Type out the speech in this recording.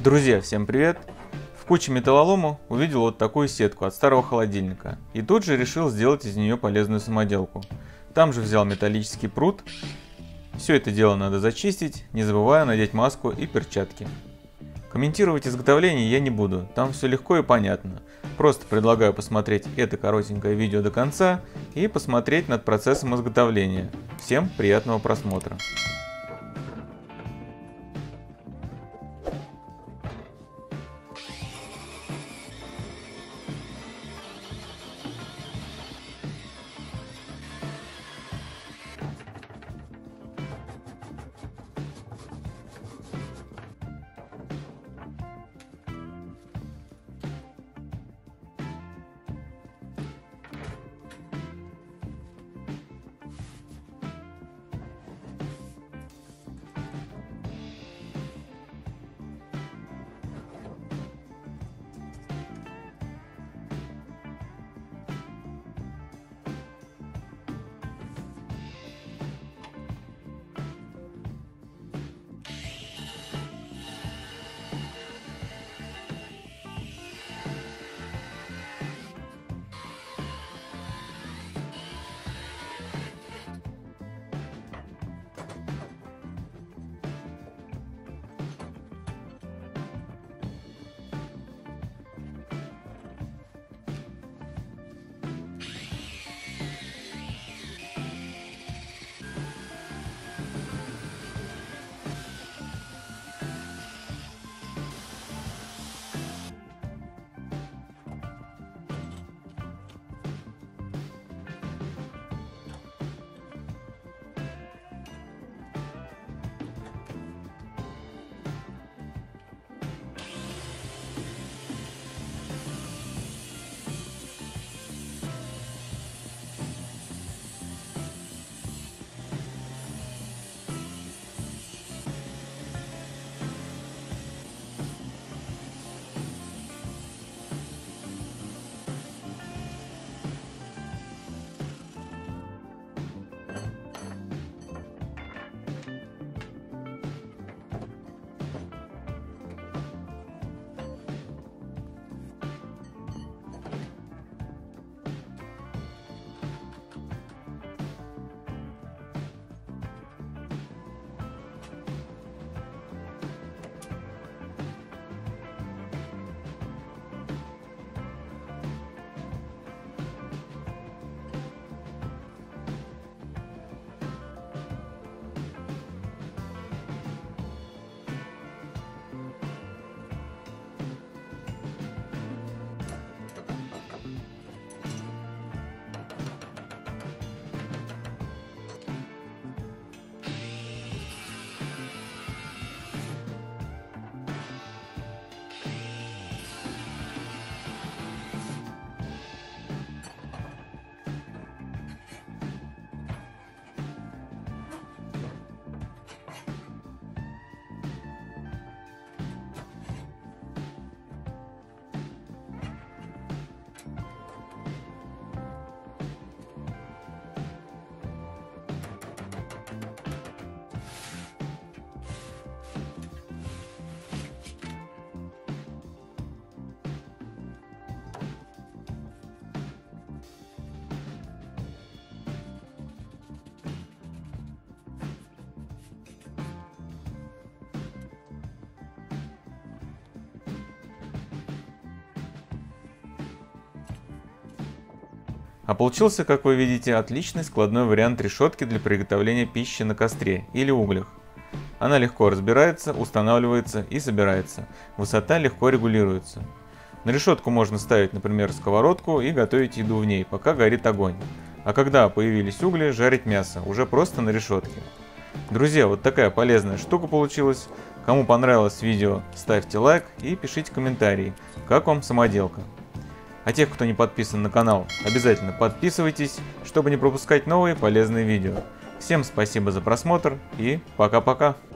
Друзья, всем привет! В куче металлолома увидел вот такую сетку от старого холодильника и тут же решил сделать из нее полезную самоделку. Там же взял металлический прут. Все это дело надо зачистить, не забывая надеть маску и перчатки. Комментировать изготовление я не буду, там все легко и понятно. Просто предлагаю посмотреть это коротенькое видео до конца и посмотреть над процессом изготовления. Всем приятного просмотра! А получился, как вы видите, отличный складной вариант решетки для приготовления пищи на костре или углях. Она легко разбирается, устанавливается и собирается. Высота легко регулируется. На решетку можно ставить, например, сковородку и готовить еду в ней, пока горит огонь. А когда появились угли, жарить мясо, уже просто на решетке. Друзья, вот такая полезная штука получилась. Кому понравилось видео, ставьте лайк и пишите комментарии, как вам самоделка. А тех, кто не подписан на канал, обязательно подписывайтесь, чтобы не пропускать новые полезные видео. Всем спасибо за просмотр и пока-пока!